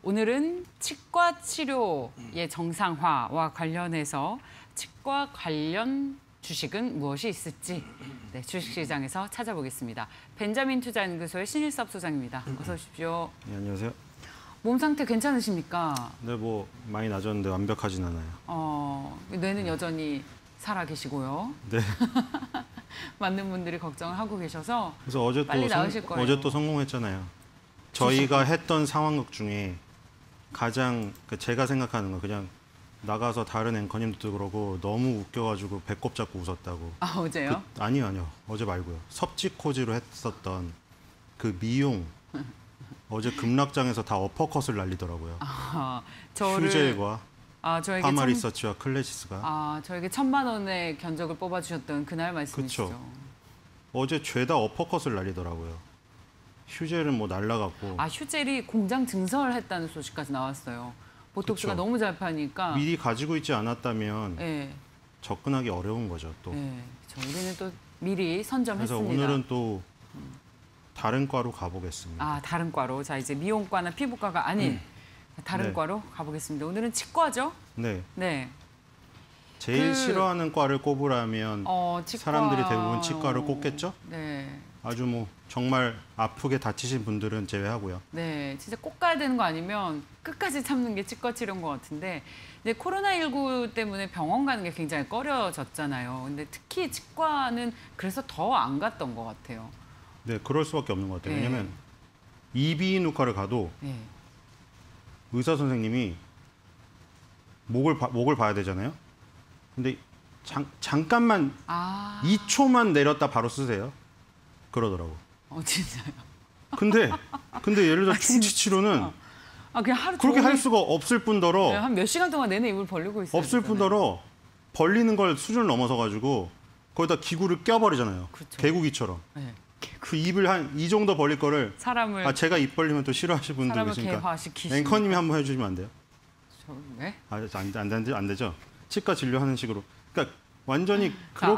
오늘은 치과 치료의 정상화와 관련해서 치과 관련 주식은 무엇이 있을지 네, 주식시장에서 찾아보겠습니다. 벤자민 투자연구소의 신일섭 소장입니다. 어서 오십시오. 네, 안녕하세요. 몸 상태 괜찮으십니까? 네, 뭐 많이 나졌는데 완벽하진 않아요. 뇌는 여전히 살아 계시고요. 네. 많은 분들이 걱정을 하고 계셔서 그래서 어제 빨리 나으실 거예요. 어제 또 성공했잖아요. 저희가 했던 상황극 중에 가장 제가 생각하는 거 그냥 나가서 다른 앵커님들도 그러고 너무 웃겨가지고 배꼽 잡고 웃었다고. 아, 어제요? 아니요. 어제 말고요. 섭지코지로 했었던 그 미용. 어제 급락장에서 다 어퍼컷을 날리더라고요. 휴젤과 파마리서치와 클래시스가. 저에게 1,000만 원의 견적을 뽑아주셨던 그날 말씀이시죠. 그쵸. 어제 죄다 어퍼컷을 날리더라고요. 휴젤은 뭐 날라갔고. 휴젤이 공장 증설했다는 소식까지 나왔어요. 보톡스가 그쵸. 너무 잘 파니까. 미리 가지고 있지 않았다면 네. 접근하기 어려운 거죠. 또. 네, 우리는 또 미리 선점했습니다. 그래서 오늘은 또 다른 과로 가보겠습니다. 다른 과로. 자, 이제 미용과나 피부과가 아닌 다른 네. 과로 가보겠습니다. 오늘은 치과죠? 네. 네. 제일 싫어하는 과를 꼽으라면 치과... 사람들이 대부분 치과를 꼽겠죠? 네. 아주 뭐 정말 아프게 다치신 분들은 제외하고요. 네, 진짜 꼭 가야 되는 거 아니면 끝까지 참는 게 치과 치료인 것 같은데 이제 코로나19 때문에 병원 가는 게 굉장히 꺼려졌잖아요. 근데 특히 치과는 그래서 더 안 갔던 것 같아요. 네, 그럴 수밖에 없는 것 같아요. 네. 왜냐면 이비인후과를 가도 네. 의사 선생님이 목을 봐야 되잖아요. 근데 잠깐만 2초만 내렸다 바로 쓰세요. 그러더라고. 진짜요? 근데 예를 들어 충치 치료는 그냥 하루 그렇게 종일... 할 수가 없을 뿐더러 한 몇 시간 동안 내내 입을 벌리고 있어요. 없을 뿐더러 벌리는 걸 수준을 넘어서 가지고 거기다 기구를 껴버리잖아요. 그렇죠. 개구기처럼. 네. 그 입을 한 이 정도 벌릴 거를 사람을 제가 입 벌리면 또 싫어하시는 분들 사람을 계시니까 개화시키시니까. 앵커님이 한번 해주시면 안 돼요? 네? 안 되죠. 치과 진료하는 식으로. 그러니까 완전히 그렇게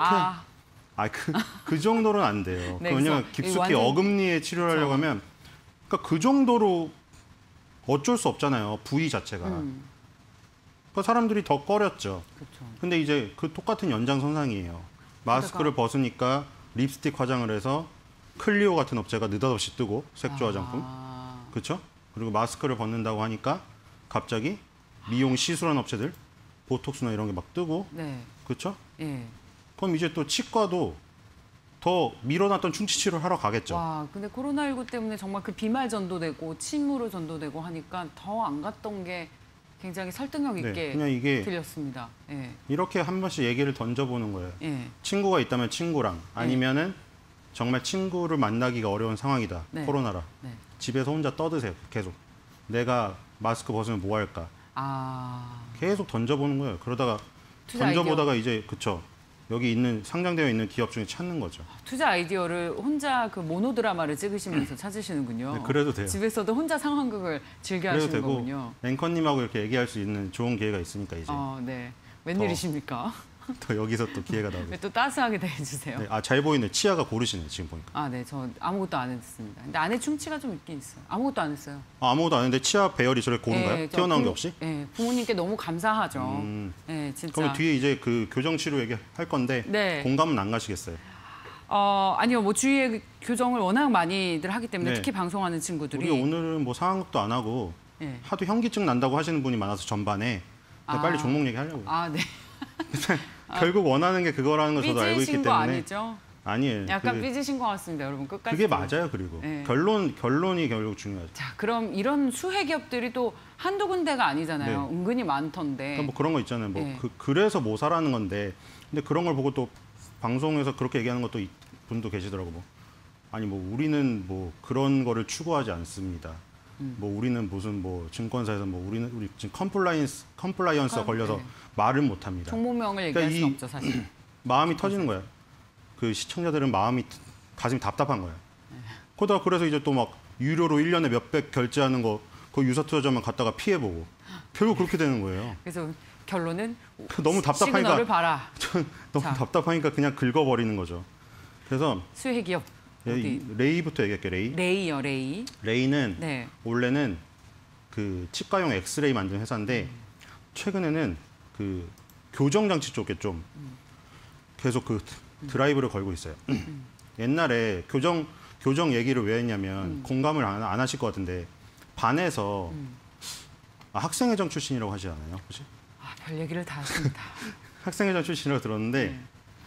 그 정도는 안 돼요. 네, 왜냐면 깊숙이 완전... 어금니에 치료를 하려고 하면 그러니까 그 정도로 어쩔 수 없잖아요. 부위 자체가. 그러니까 사람들이 더 꺼렸죠. 그렇죠. 근데 이제 그 똑같은 연장선상이에요. 마스크를 벗으니까 립스틱 화장을 해서 클리오 같은 업체가 느닷없이 뜨고 색조 화장품. 그렇죠? 그리고 마스크를 벗는다고 하니까 갑자기 미용 시술한 업체들 보톡스나 이런 게 막 뜨고. 네. 그렇죠? 예. 그럼 이제 또 치과도 더 밀어놨던 충치 치료를 하러 가겠죠. 근데 코로나19 때문에 정말 그 비말 전도되고 침으로 전도되고 하니까 더 안 갔던 게 굉장히 설득력 있게 그냥 이게 들렸습니다. 예. 이렇게 한 번씩 얘기를 던져보는 거예요. 예. 친구가 있다면 친구랑 아니면은 정말 친구를 만나기가 어려운 상황이다. 네. 코로나라. 네. 집에서 혼자 떠드세요. 계속. 내가 마스크 벗으면 뭐 할까. 계속 던져보는 거예요. 그러다가 던져보다가 이제 그쵸. 여기 있는 상장되어 있는 기업 중에 찾는 거죠. 투자 아이디어를 혼자 그 모노 드라마를 찍으시면서 찾으시는군요. 네, 그래도 돼요. 집에서도 혼자 상황극을 즐겨 하시는 되고, 거군요. 앵커님하고 이렇게 얘기할 수 있는 좋은 기회가 있으니까 이제. 네. 웬일이십니까? 더 여기서 또 기회가 나오고. 또 따스하게 대해주세요. 네, 잘 보이네. 치아가 고르시네 지금 보니까. 네, 저 아무것도 안 했습니다. 근데 안에 충치가 좀 있긴 있어요. 아무것도 안 했어요. 아무것도 안 했는데 치아 배열이 저렇게 고른가요? 튀어나온 게 없이? 네, 부모님께 너무 감사하죠. 네, 진짜. 그럼 뒤에 이제 그 교정 치료 얘기할 건데 공감은 안 가시겠어요? 아니요, 뭐 주위에 교정을 워낙 많이들 하기 때문에 네. 특히 방송하는 친구들이. 우리 오늘은 뭐 상황극도 안 하고 하도 현기증 난다고 하시는 분이 많아서 전반에 빨리 종목 얘기하려고요. 네. 결국 원하는 게 그거라는 걸 저도 알고 있기 삐지신 때문에. 거 아니죠? 아니에요. 약간 삐지신 것 같습니다, 여러분. 끝까지. 그게 맞아요, 그리고. 결론이 결국 중요하죠. 자, 그럼 이런 수혜 기업들이 또 한두 군데가 아니잖아요. 은근히 많던데. 그러니까 뭐 그런 거 있잖아요. 그래서 뭐 사라는 건데. 근데 그런 걸 보고 또 방송에서 그렇게 얘기하는 것도 분도 계시더라고. 뭐 우리는 뭐 그런 거를 추구하지 않습니다. 뭐 우리는 무슨 뭐 증권사에서 우리 지금 컴플라이언스가 걸려서 말을 못 합니다. 종목명을 얘기할 수 없죠, 사실. 마음이 터지는 거야. 그 시청자들은 가슴이 답답한 거야. 그러다가 그래서 이제 또 막 유료로 1년에 몇백 결제하는 거 그 유사투자자만 갔다가 피해보고 결국 그렇게 되는 거예요. 그래서 결론은 너무 답답하니까 시그널을 봐라. 너무 답답하니까 그냥 긁어버리는 거죠. 그래서 수혜 기업 레이부터 얘기할게요. 레이. 레이요, 레이. 레이는 원래는 그 치과용 엑스레이 만드는 회사인데 최근에는 그 교정 장치 쪽에 좀 계속 그 드라이브를 걸고 있어요. 옛날에 교정 얘기를 왜 했냐면 공감을 안 하실 것 같은데 반에서 학생회장 출신이라고 하지 않아요? 혹시? 별 얘기를 다 하십니다. 학생회장 출신이라고 들었는데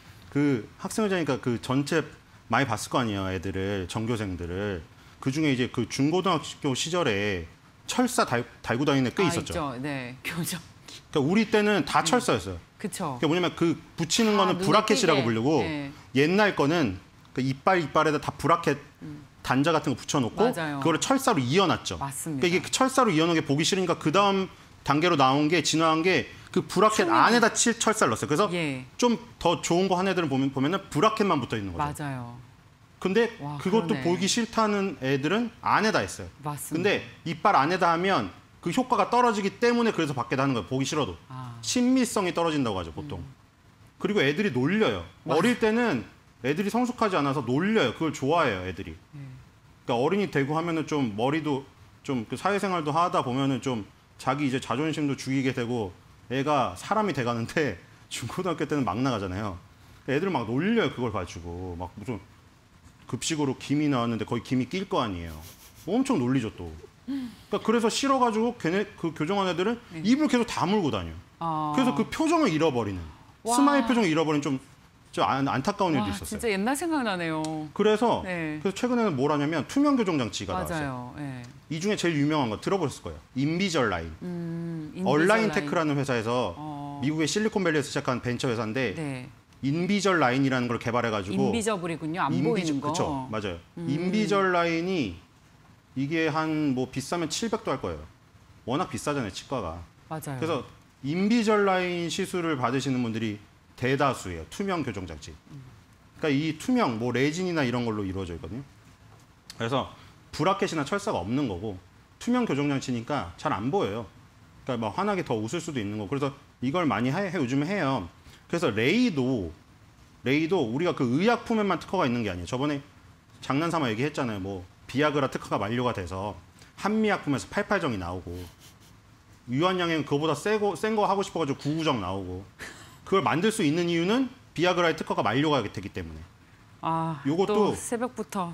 그 학생회장이니까 그 전체 많이 봤을 거 아니에요, 애들을, 전교생들을. 그 중에 이제 그 중고등학교 시절에 철사 달고 다니는 애 꽤 있었죠. 있죠. 네, 교정. 그러니까 우리 때는 다 철사였어요. 그렇죠. 그러니까 뭐냐면 그 붙이는 다 거는 눈에 브라켓이라고 띄게. 부르고 네. 옛날 거는 그 이빨에다 다 브라켓 단자 같은 거 붙여놓고 맞아요. 그거를 철사로 이어놨죠. 맞습니다. 그러니까 이게 그 철사로 이어놓은 게 보기 싫으니까 그 다음 단계로 나온 게 진화한 게 그 브라켓 안에다 철사를 넣었어요. 그래서 예. 좀 더 좋은 거 한 애들은 보면은 브라켓만 붙어 있는 거죠. 맞아요. 근데 와, 그것도 그러네. 보기 싫다는 애들은 안에다 했어요. 맞습니다. 근데 이빨 안에다 하면 그 효과가 떨어지기 때문에 그래서 밖에다 하는 거예요. 보기 싫어도. 친미성이 떨어진다고 하죠, 보통. 그리고 애들이 놀려요. 어릴 때는 애들이 성숙하지 않아서 놀려요. 그걸 좋아해요, 애들이. 그러니까 어른이 되고 하면은 좀 머리도 좀 그 사회생활도 하다 보면은 좀 자기 이제 자존심도 죽이게 되고 애가 사람이 돼가는데 중고등학교 때는 막 나가잖아요. 애들 막 놀려요, 그걸 가지고. 막 무슨 급식으로 김이 나왔는데 거의 김이 낄 거 아니에요. 엄청 놀리죠, 또. 그러니까 그래서 싫어가지고 걔네 그 교정한 애들은 입을 계속 다물고 다녀. 그래서 그 표정을 잃어버리는. 와. 스마일 표정을 잃어버리는 좀 안타까운 일도 와, 있었어요. 진짜 옛날 생각나네요. 그래서 네. 최근에는 뭘 하냐면 투명 교정 장치가 나왔어요. 맞아요. 네. 이 중에 제일 유명한 거 들어보셨을 거예요. 인비절라인. 인비절라인. 얼라인 테크라는 회사에서 미국의 실리콘밸리에서 시작한 벤처 회사인데 네. 인비절라인이라는 걸 개발해가지고 인비저블이군요. 안 보이는 거. 그렇죠, 맞아요. 인비절라인이 이게 한 뭐 비싸면 700도 할 거예요. 워낙 비싸잖아요, 치과가. 맞아요. 그래서 인비절라인 시술을 받으시는 분들이 대다수예요. 투명 교정 장치. 그러니까 이 투명, 뭐 레진이나 이런 걸로 이루어져 있거든요. 그래서 브라켓이나 철사가 없는 거고 투명 교정 장치니까 잘 안 보여요. 그러니까 막 환하게 더 웃을 수도 있는 거. 그래서 이걸 많이 요즘에 해요. 그래서 레이도 우리가 그 의약품에만 특허가 있는 게 아니에요. 저번에 장난삼아 얘기했잖아요. 뭐 비아그라 특허가 만료가 돼서 한미약품에서 88정이 나오고 유한양행 그거보다 센 거 하고 싶어가지고 99정 나오고 그걸 만들 수 있는 이유는 비아그라의 특허가 만료가 되기 때문에. 요것도 또 새벽부터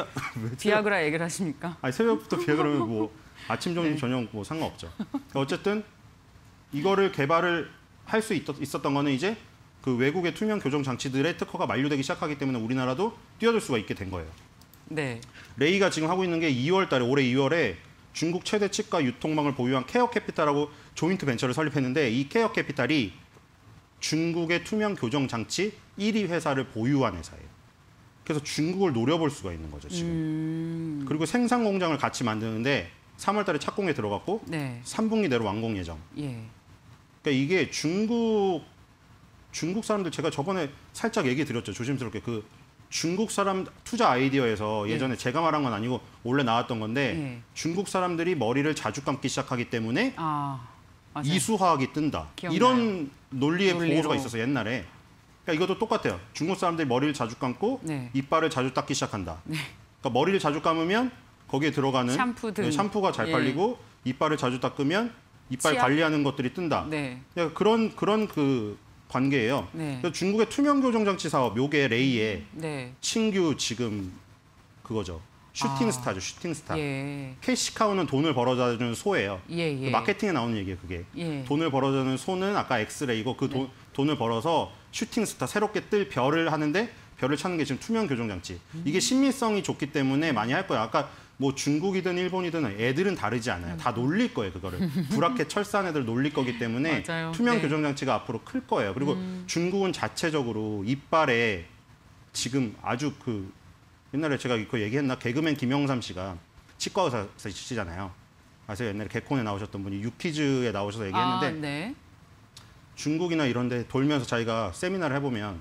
비아그라 얘기를 하십니까? 아니 새벽부터 비아그라면 뭐 아침 점심 저녁 뭐 상관없죠. 그러니까 어쨌든 이거를 개발을 할 수 있었던 거는 이제 그 외국의 투명 교정 장치들의 특허가 만료되기 시작하기 때문에 우리나라도 뛰어들 수가 있게 된 거예요. 네. 레이가 지금 하고 있는 게 2월 달에 올해 2월에 중국 최대 치과 유통망을 보유한 케어캐피탈하고 조인트 벤처를 설립했는데 이 케어캐피탈이 중국의 투명 교정 장치 1위 회사를 보유한 회사예요. 그래서 중국을 노려볼 수가 있는 거죠, 지금. 그리고 생산 공장을 같이 만드는데 3월 달에 착공에 들어갔고 네. 3분기 내로 완공 예정. 예. 그러니까 이게 중국 사람들 제가 저번에 살짝 얘기 드렸죠. 조심스럽게 그 중국 사람 투자 아이디어에서 예전에 제가 말한 건 아니고 원래 나왔던 건데 중국 사람들이 머리를 자주 감기 시작하기 때문에 맞아요. 이수화학이 뜬다. 기억나요. 이런 논리의 논리로. 보고서가 있어서 옛날에. 그러니까 이것도 똑같아요. 중국 사람들이 머리를 자주 감고 네. 이빨을 자주 닦기 시작한다. 그러니까 머리를 자주 감으면 거기에 들어가는 샴푸 등. 샴푸가 잘 팔리고 이빨을 자주 닦으면 이빨 치약? 관리하는 것들이 뜬다. 네. 그러니까 그런 그 관계예요. 네. 그래서 중국의 투명 교정 장치 사업, 요게 레이의 네. 신규 지금 그거죠. 슈팅스타죠, 슈팅스타. 예. 캐시카우는 돈을 벌어다 주는 소예요. 예. 그 마케팅에 나오는 얘기예요, 그게. 예. 돈을 벌어주는 소는 아까 엑스레이고 그 돈을 벌어서 슈팅스타 새롭게 뜰 별을 하는데 별을 찾는 게 지금 투명 교정 장치. 이게 신미성이 좋기 때문에 많이 할 거예요. 아까 뭐 중국이든 일본이든 애들은 다르지 않아요. 다 놀릴 거예요, 그거를. 브라켓 철사한 애들 놀릴 거기 때문에 맞아요. 투명 네. 교정 장치가 앞으로 클 거예요. 그리고 중국은 자체적으로 이빨에 지금 아주 그 옛날에 제가 그 얘기했나? 개그맨 김영삼 씨가 치과 의사시잖아요. 아세요? 옛날에 개콘에 나오셨던 분이 유퀴즈에 나오셔서 얘기했는데 네. 중국이나 이런 데 돌면서 자기가 세미나를 해보면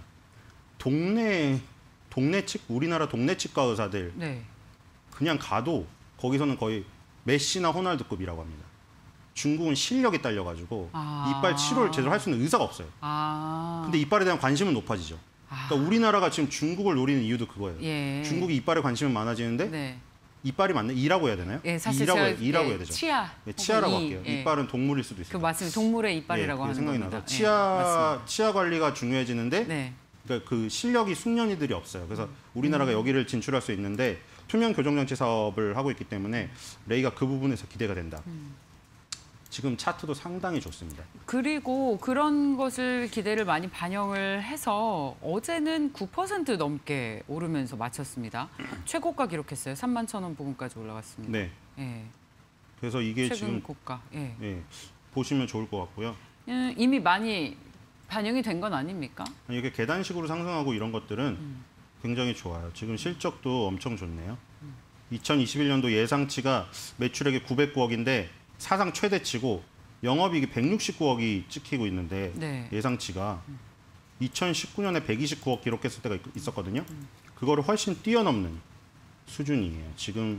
우리나라 동네 치과 의사들 네. 그냥 가도 거기서는 거의 메시나 호날두급이라고 합니다. 중국은 실력이 딸려가지고 이빨 치료를 제대로 할 수 있는 의사가 없어요. 근데 이빨에 대한 관심은 높아지죠. 그러니까 우리나라가 지금 중국을 노리는 이유도 그거예요. 예. 중국이 이빨에 관심은 많아지는데 네. 이빨이 맞나? 이라고 해야 되나요? 예, 사실 이라고 제가 이라고 해야 되죠. 치아. 네, 치아라고 이, 할게요. 예. 이빨은 동물일 수도 그 있어요. 맞습니다. 동물의 이빨이라고 하는 생각이 겁니다. 나서 예, 맞습니다. 치아 관리가 중요해지는데 네. 그러니까 그 실력이 숙련이들이 없어요. 그래서 우리나라가 여기를 진출할 수 있는데 투명 교정장치 사업을 하고 있기 때문에 레이가 그 부분에서 기대가 된다. 지금 차트도 상당히 좋습니다. 그리고 그런 것을 기대를 많이 반영을 해서 어제는 9% 넘게 오르면서 마쳤습니다. 최고가 기록했어요. 31,000원 부근까지 올라갔습니다. 네. 예. 그래서 이게 최근 지금 고가. 예. 보시면 좋을 것 같고요. 이미 많이 반영이 된 건 아닙니까? 아니, 이게 계단식으로 상승하고 이런 것들은 굉장히 좋아요. 지금 실적도 엄청 좋네요. 2021년도 예상치가 매출액이 909억인데 사상 최대치고 영업이익이 169억이 찍히고 있는데 네. 예상치가 2019년에 129억 기록했을 때가 있었거든요. 그거를 훨씬 뛰어넘는 수준이에요. 지금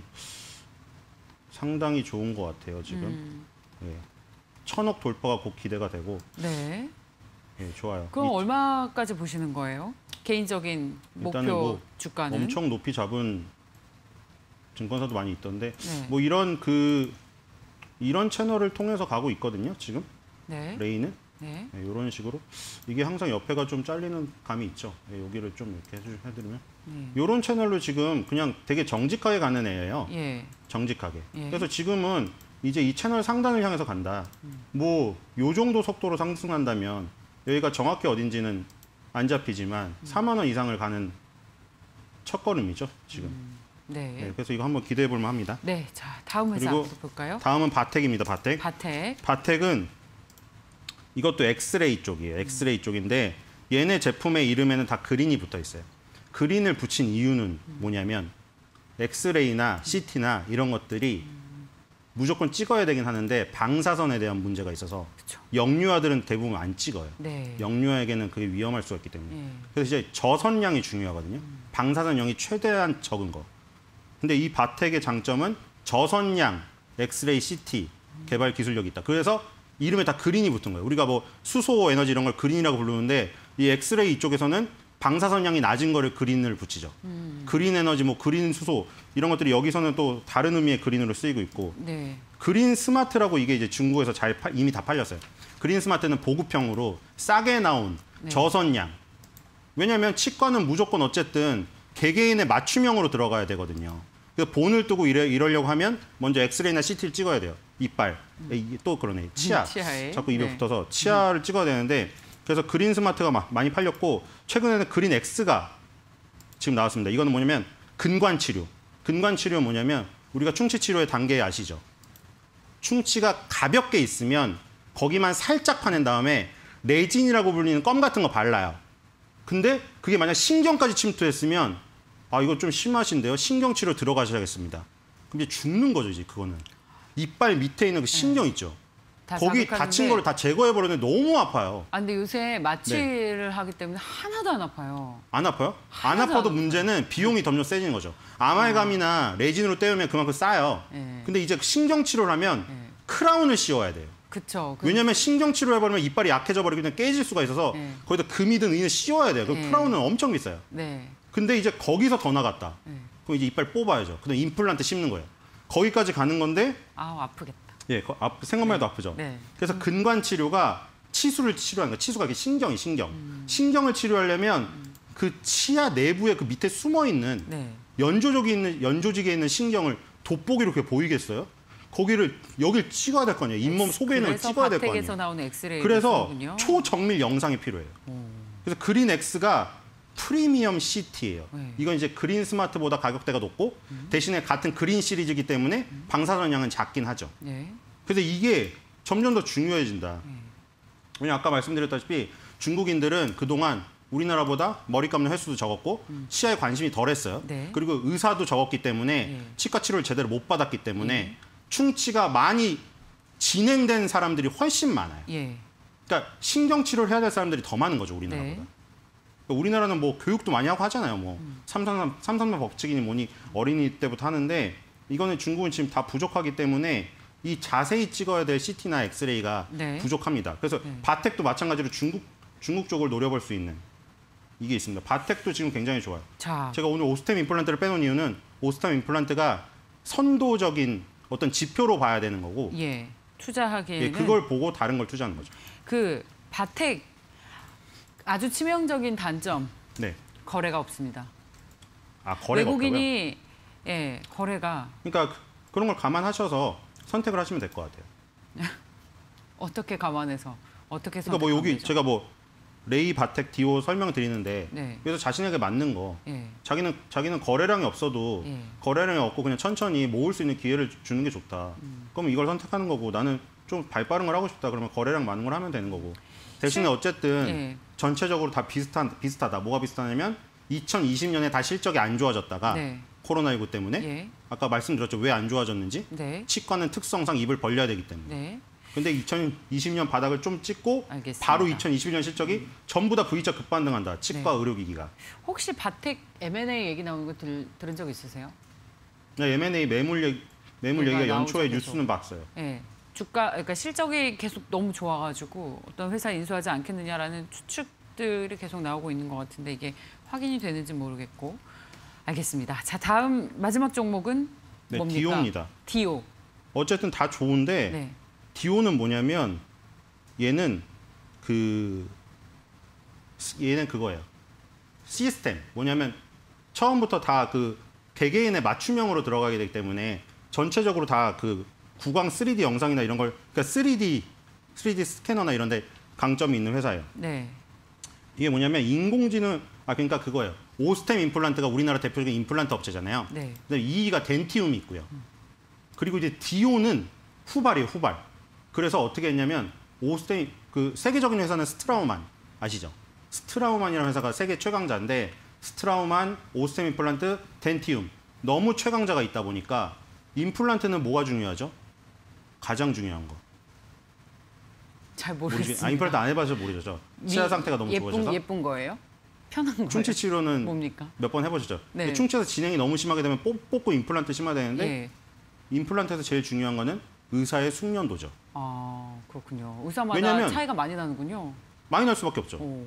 상당히 좋은 것 같아요. 지금 예. 1,000억 돌파가 곧 기대가 되고 네. 예, 좋아요. 그럼 얼마까지 보시는 거예요? 개인적인 목표 일단은 뭐 주가는? 엄청 높이 잡은 증권사도 많이 있던데 네. 뭐 이런 채널을 통해서 가고 있거든요. 지금 네. 레이는 네. 이런 식으로 이게 항상 옆에가 좀 잘리는 감이 있죠. 여기를 좀 이렇게 해드리면 이런 채널로 지금 그냥 되게 정직하게 가는 애예요. 예. 정직하게. 예. 그래서 지금은 이제 이 채널 상단을 향해서 간다. 뭐 요 정도 속도로 상승한다면 여기가 정확히 어딘지는 안 잡히지만 4만 원 이상을 가는 첫걸음이죠. 지금. 네. 네, 그래서 이거 한번 기대해 볼 만합니다. 네. 자, 다음 회사 그리고 볼까요? 다음은 바텍입니다. 바텍. 바텍은 이것도 엑스레이 쪽이에요. 엑스레이 쪽인데 얘네 제품의 이름에는 다 그린이 붙어 있어요. 그린을 붙인 이유는 뭐냐면 엑스레이나 CT나 이런 것들이 무조건 찍어야 되긴 하는데 방사선에 대한 문제가 있어서 그쵸. 영유아들은 대부분 안 찍어요. 네. 영유아에게는 그게 위험할 수가 있기 때문에. 예. 그래서 이제 저선량이 중요하거든요. 방사선량이 최대한 적은 거. 근데 이 바텍의 장점은 저선량 엑스레이 CT 개발 기술력이 있다. 그래서 이름에 다 그린이 붙은 거예요. 우리가 뭐 수소 에너지 이런 걸 그린이라고 부르는데 이 엑스레이 이쪽에서는 방사선량이 낮은 거를 그린을 붙이죠. 그린 에너지, 뭐 그린 수소 이런 것들이 여기서는 또 다른 의미의 그린으로 쓰이고 있고 네. 그린 스마트라고 이게 이제 중국에서 이미 다 팔렸어요. 그린 스마트는 보급형으로 싸게 나온 네. 저선량. 왜냐하면 치과는 무조건 어쨌든 개개인의 맞춤형으로 들어가야 되거든요. 그래서 본을 뜨고 이러려고 하면 먼저 엑스레이나 CT를 찍어야 돼요. 이빨. 이게 또 그러네. 치아. 치아에. 자꾸 입에 네. 붙어서 치아를 찍어야 되는데 그래서 그린 스마트가 많이 팔렸고 최근에는 그린 X가 지금 나왔습니다. 이거는 뭐냐면 근관 치료. 근관 치료는 뭐냐면 우리가 충치 치료의 단계 아시죠? 충치가 가볍게 있으면 거기만 살짝 파낸 다음에 레진이라고 불리는 껌 같은 거 발라요. 근데 그게 만약 신경까지 침투했으면 아 이거 좀 심하신데요. 신경치료 들어가셔야겠습니다. 그럼 이제 죽는 거죠 이제 그거는. 이빨 밑에 있는 그 신경 있죠. 다 거기 자극하는데- 다친 거를 다 제거해버렸는데 너무 아파요. 아, 근데 요새 마취를 하기 때문에 하나도 안 아파요. 안 아파요? 안 하나도 아파도 안 문제는 비용이 점점 세지는 거죠. 아말감이나 레진으로 때우면 그만큼 싸요. 예. 근데 이제 신경치료를 하면 예. 크라운을 씌워야 돼요. 그쵸. 왜냐하면 신경치료 해버리면 이빨이 약해져 버리고 그냥 깨질 수가 있어서 예. 거기다 금이든 은을 씌워야 돼요. 그 예. 크라운은 엄청 비싸요. 네. 근데 이제 거기서 더 나갔다. 예. 그럼 이제 이빨 뽑아야죠. 그다음 임플란트 심는 거예요. 거기까지 가는 건데 아우, 아프겠다. 예, 생각만 해도 아프죠. 네. 그래서 근관 치료가 치수를 치료하는 거예요. 치수가 이게 신경이 신경. 신경을 치료하려면 그 치아 내부에 그 밑에 숨어 있는 네. 연조직에 있는 신경을 돋보기로 그렇게 보이겠어요? 거기를 여길 찍어야 될 거 아니에요. 잇몸 속에 있는 걸 찍어야 될 거 바텍에서 아니에요. 나오는 엑스레이. 그래서 초정밀 영상이 필요해요. 그래서 그린 X가 프리미엄 CT예요. 네. 이건 이제 그린 스마트보다 가격대가 높고 대신에 같은 그린 시리즈이기 때문에 방사선량은 작긴 하죠. 네. 그래서 이게 점점 더 중요해진다. 왜냐면 아까 말씀드렸다시피 중국인들은 그동안 우리나라보다 머리 감는 횟수도 적었고 치아에 관심이 덜했어요. 네. 그리고 의사도 적었기 때문에 네. 치과 치료를 제대로 못 받았기 때문에 충치가 많이 진행된 사람들이 훨씬 많아요. 예. 그러니까 신경 치료를 해야 될 사람들이 더 많은 거죠, 우리나라보다. 네. 그러니까 우리나라는 뭐 교육도 많이 하고 하잖아요. 뭐 333 법칙이니 뭐니 어린이 때부터 하는데 이거는 중국은 지금 다 부족하기 때문에 이 자세히 찍어야 될 CT나 엑스레이가 네. 부족합니다. 그래서 바텍도 마찬가지로 중국 쪽을 노려볼 수 있는 이게 있습니다. 바텍도 지금 굉장히 좋아요. 자, 제가 오늘 오스템 임플란트를 빼놓은 이유는 오스템 임플란트가 선도적인 어떤 지표로 봐야 되는 거고 예. 투자하기에는 그걸 보고 다른 걸 투자하는 거죠. 그 바텍 아주 치명적인 단점 네. 거래가 없습니다. 아, 거래가 없다고요? 외국인이 예, 거래가 그러니까 그런 걸 감안하셔서 선택을 하시면 될 것 같아요. 어떻게 감안해서 어떻게 그러니까 뭐 여기 선택하면 제가 뭐 레이, 바텍, 디오 설명드리는데 네. 그래서 자신에게 맞는 거 예. 자기는 거래량이 없어도 예. 거래량이 없고 그냥 천천히 모을 수 있는 기회를 주는 게 좋다. 그럼 이걸 선택하는 거고 나는 좀 발 빠른 걸 하고 싶다. 그러면 거래량 많은 걸 하면 되는 거고. 대신에 어쨌든 예. 전체적으로 다 비슷하다. 뭐가 비슷하냐면 2020년에 다 실적이 안 좋아졌다가 네. 코로나19 때문에 예. 아까 말씀드렸죠. 왜 안 좋아졌는지. 네. 치과는 특성상 입을 벌려야 되기 때문에. 네. 근데 2020년 바닥을 좀 찍고 알겠습니다. 바로 2021년 실적이 전부 다 V자 급반등한다. 치과 네. 의료기기가. 혹시 바텍 M&A 얘기 나오는 거 들은 적 있으세요? M&A 매물 얘기가 연초에 나오죠, 계속. 뉴스는 봤어요. 예. 주가 그러니까 실적이 계속 너무 좋아가지고 어떤 회사 인수하지 않겠느냐라는 추측들이 계속 나오고 있는 것 같은데 이게 확인이 되는지 모르겠고 알겠습니다. 자 다음 마지막 종목은 네, 뭡니까? 디오입니다. 디오. 어쨌든 다 좋은데 네. 디오는 뭐냐면 얘는 그거예요. 시스템 뭐냐면 처음부터 다 그 개개인의 맞춤형으로 들어가게 되기 때문에 전체적으로 다 그 구강 3D 영상이나 이런 걸 그러니까 3D 스캐너나 이런 데 강점이 있는 회사예요. 네. 이게 뭐냐면 인공지능 그러니까 그거예요. 오스템 임플란트가 우리나라 대표적인 임플란트 업체잖아요. 네. 그다음에 2위가 덴티움이 있고요. 그리고 이제 디오는 후발이에요, 후발. 그래서 어떻게 했냐면 오스템 그 세계적인 회사는 스트라우만 아시죠? 스트라우만이라는 회사가 세계 최강자인데 스트라우만, 오스템 임플란트, 덴티움 너무 최강자가 있다 보니까 임플란트는 뭐가 중요하죠? 가장 중요한 거. 잘 모르겠습니다. 임플란트 안 해봐서 모르죠. 치아 상태가 너무 좋아져서. 예쁜 거예요? 편한 거예요? 충치 치료는 뭡니까? 몇 번 해보셨죠? 네. 충치에서 진행이 너무 심하게 되면 뽑고 임플란트 심어야 되는데 예. 임플란트에서 제일 중요한 거는 의사의 숙련도죠. 아 그렇군요. 의사마다 왜냐면 차이가 많이 나는군요. 많이 날 수밖에 없죠. 오.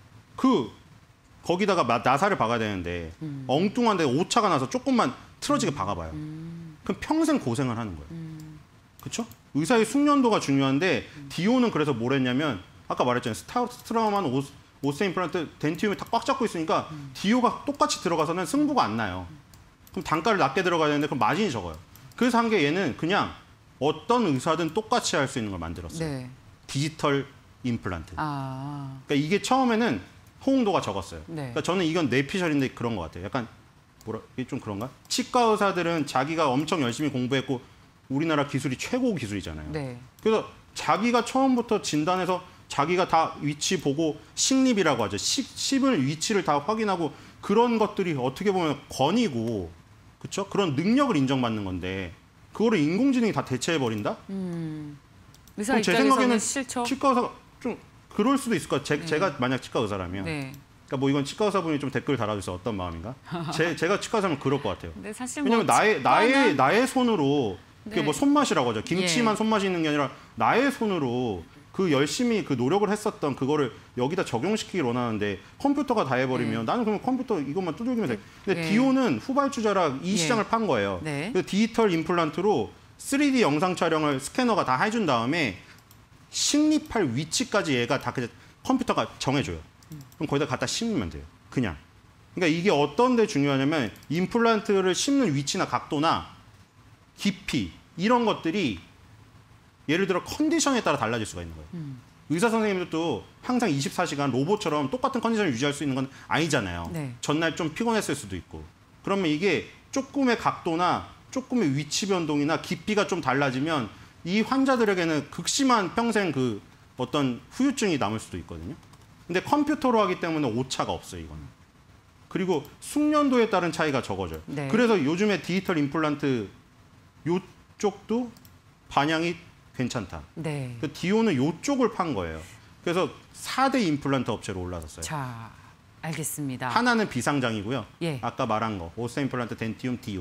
거기다가 나사를 박아야 되는데 엉뚱한데 오차가 나서 조금만 틀어지게 박아봐요. 그럼 평생 고생을 하는 거예요. 그렇죠? 의사의 숙련도가 중요한데 디오는 그래서 뭘 했냐면 아까 말했잖아요. 스트라우만, 오스템 임플란트, 덴티움이 다 꽉 잡고 있으니까 디오가 똑같이 들어가서는 승부가 안 나요. 그럼 단가를 낮게 들어가야 되는데 그럼 마진이 적어요. 그래서 한 게 얘는 그냥 어떤 의사든 똑같이 할 수 있는 걸 만들었어요. 네. 디지털 임플란트. 아. 그러니까 이게 처음에는 호응도가 적었어요. 네. 그러니까 저는 이건 뇌피셜인데 그런 것 같아요. 약간 이게 좀 그런가? 치과 의사들은 자기가 엄청 열심히 공부했고 우리나라 기술이 최고 기술이잖아요. 네. 그래서 자기가 처음부터 진단해서 자기가 다 위치 보고 식립이라고 하죠. 씹을 위치를 다 확인하고 그런 것들이 어떻게 보면 권위고 그렇죠? 그런 능력을 인정받는 건데 그거를 인공지능이 다 대체해 버린다? 의사 그럼 제 입장에서는 생각에는 싫죠. 치과 의사가 좀 그럴 수도 있을 것 같아요. 네. 제가 만약 치과 의사라면 네. 그러니까 뭐 이건 치과 의사분이 좀 댓글 달아주세요. 어떤 마음인가? 제가 치과 의사면 그럴 것 같아요. 근데 사실 왜냐면 뭐 나의 손으로 그게 네. 뭐 손맛이라고 하죠. 김치만 예. 손맛이 있는 게 아니라 나의 손으로 그 열심히 그 노력을 했었던 그거를 여기다 적용시키길 원하는데 컴퓨터가 다 해버리면 나는 그러면 컴퓨터 이것만 두들기면 돼. 근데 예. 디오는 후발주자라 이 예. 시장을 판 거예요. 네. 그래서 디지털 임플란트로 3D 영상 촬영을 스캐너가 다 해준 다음에 식립할 위치까지 얘가 다 그냥 컴퓨터가 정해줘요. 그럼 거기다 갖다 심으면 돼요. 그냥. 그러니까 이게 어떤 데 중요하냐면 임플란트를 심는 위치나 각도나 깊이 이런 것들이 예를 들어 컨디션에 따라 달라질 수가 있는 거예요. 의사 선생님들도 항상 24시간 로봇처럼 똑같은 컨디션을 유지할 수 있는 건 아니잖아요. 네. 전날 좀 피곤했을 수도 있고. 그러면 이게 조금의 각도나 조금의 위치 변동이나 깊이가 좀 달라지면 이 환자들에게는 극심한 평생 그 어떤 후유증이 남을 수도 있거든요. 근데 컴퓨터로 하기 때문에 오차가 없어요, 이거는. 그리고 숙련도에 따른 차이가 적어져요. 네. 그래서 요즘에 디지털 임플란트 요쪽도 반향이 괜찮다. 네. 그 디오는 요쪽을 판 거예요. 그래서 4대 임플란트 업체로 올라섰어요. 자, 알겠습니다. 하나는 비상장이고요. 예. 아까 말한 거 오스템 임플란트, 덴티움, 디오.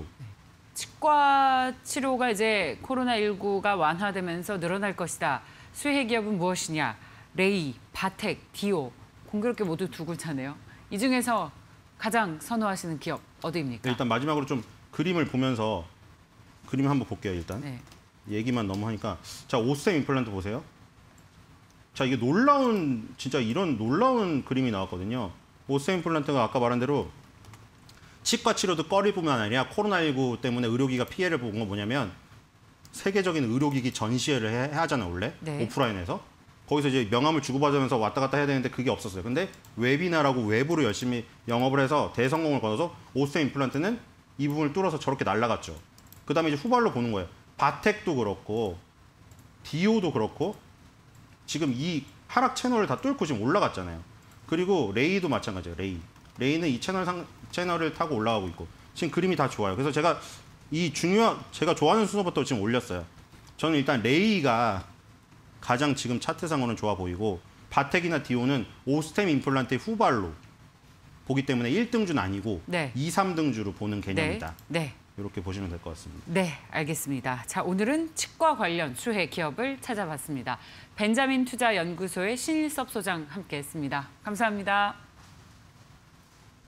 치과 치료가 이제 코로나19가 완화되면서 늘어날 것이다. 수혜 기업은 무엇이냐? 레이, 바텍, 디오. 공교롭게 모두 두 글자네요. 이 중에서 가장 선호하시는 기업 어디입니까? 일단 마지막으로 좀 그림을 보면서 그림 한번 볼게요, 일단. 네. 얘기만 너무 하니까. 자, 오스템 임플란트 보세요. 자, 이게 놀라운, 진짜 이런 놀라운 그림이 나왔거든요. 오스템 임플란트가 아까 말한 대로 치과 치료도 꺼리뿐만 아니라 코로나19 때문에 의료기가 피해를 본 건 뭐냐면 세계적인 의료기기 전시회를 해야 하잖아요, 원래. 네. 오프라인에서. 거기서 이제 명함을 주고받으면서 왔다 갔다 해야 되는데 그게 없었어요. 근데 웨비나라고 외부로 열심히 영업을 해서 대성공을 거둬서 오스템 임플란트는 이 부분을 뚫어서 저렇게 날아갔죠. 그 다음에 이제 후발로 보는 거예요. 바텍도 그렇고 디오도 그렇고 지금 이 하락 채널을 다 뚫고 지금 올라갔잖아요. 그리고 레이도 마찬가지예요. 레이는 이 채널을 타고 올라가고 있고 지금 그림이 다 좋아요. 그래서 제가 제가 좋아하는 순서부터 지금 올렸어요. 저는 일단 레이가 가장 지금 차트상으로는 좋아 보이고 바텍이나 디오는 오스템 임플란트의 후발로 보기 때문에 1등주는 아니고 네. 2, 3등주로 보는 개념이다. 네. 이렇게 보시면 될 것 같습니다. 네, 알겠습니다. 자, 오늘은 치과 관련 수혜 기업을 찾아봤습니다. 벤자민 투자연구소의 신일섭 소장 함께했습니다. 감사합니다.